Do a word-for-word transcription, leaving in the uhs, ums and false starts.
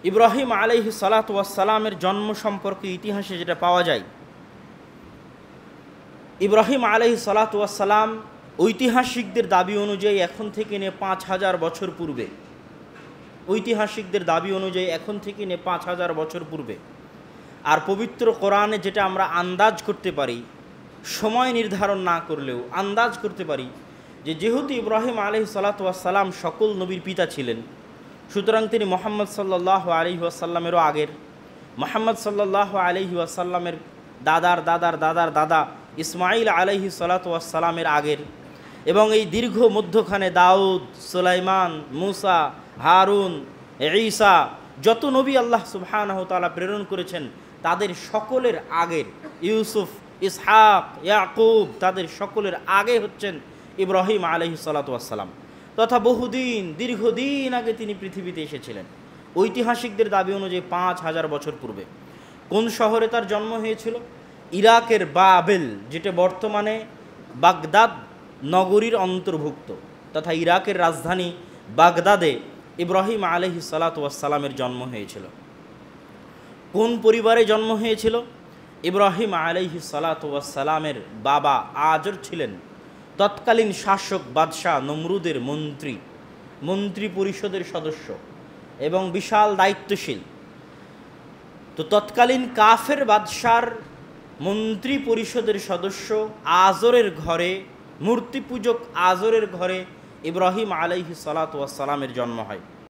ইব্রাহিম আলাইহিস সালাতু ওয়াস সালামের জন্ম সম্পর্কে ইতিহাসে যেটা পাওয়া যায়, ইব্রাহিম আলাইহিস সালাতু ওয়াস সালাম ঐতিহাসিকদের দাবি অনুযায়ী এখন থেকে নিয়ে পাঁচ হাজার বছর পূর্বে ঐতিহাসিকদের দাবি অনুযায়ী এখন থেকে নিয়ে পাঁচ হাজার বছর পূর্বে আর পবিত্র কোরআনে যেটা আমরা আন্দাজ করতে পারি, সময় নির্ধারণ না করলেও আন্দাজ করতে পারি যে যেহেতু ইব্রাহিম আলাইহিস সালাতু ওয়াস সালাম সকল নবীর পিতা ছিলেন, সুতরাং তিনি মুহাম্মদ সাল্লাল্লাহু আলাইহি ওয়াসাল্লামেরও আগের, মুহাম্মদ সাল্লাল্লাহু আলাইহি ওয়াসাল্লামের দাদার দাদার দাদার দাদা ইসমাইল আলাইহি সালাতু ওয়াস সালামের আগের, এবং এই দীর্ঘ মধ্যখানে দাউদ, সুলাইমান, মুসা, হারুন, ঈসা যত নবী আল্লাহ সুবহানাহু ওয়া তাআলা প্রেরণ করেছেন তাদের সকলের আগের, ইউসুফ, ইসহাক, ইয়াকুব তাদের সকলের আগে হচ্ছেন ইব্রাহিম আলাইহিস সালাতু ওয়াস সালাম, তথা বহুদিন দীর্ঘদিন আগে তিনি পৃথিবীতে এসেছিলেন। ঐতিহাসিকদের দাবি অনুযায়ী পাঁচ হাজার বছর পূর্বে। কোন শহরে তার জন্ম হয়েছিল? ইরাকের বাবেল, যেটা বর্তমানে বাগদাদ নগরীর অন্তর্ভুক্ত, তথা ইরাকের রাজধানী বাগদাদে ইব্রাহিম আলাইহিস সালাতু ওয়াস সালামের জন্ম হয়েছিল। কোন পরিবারে জন্ম হয়েছিল? ইব্রাহিম আলাইহিস সালাতু ওয়াস সালামের বাবা আজর ছিলেন তৎকালীন শাসক বাদশাহ নমরুদের মন্ত্রী, মন্ত্রী পরিষদের সদস্য এবং বিশাল দায়িত্বশীল। তো তৎকালীন কাফের বাদশার মন্ত্রী পরিষদের সদস্য আজরের ঘরে, মূর্তি পূজক আজরের ঘরে ইব্রাহিম আলাইহিস সালাতু ওয়াস সালামের জন্ম হয়।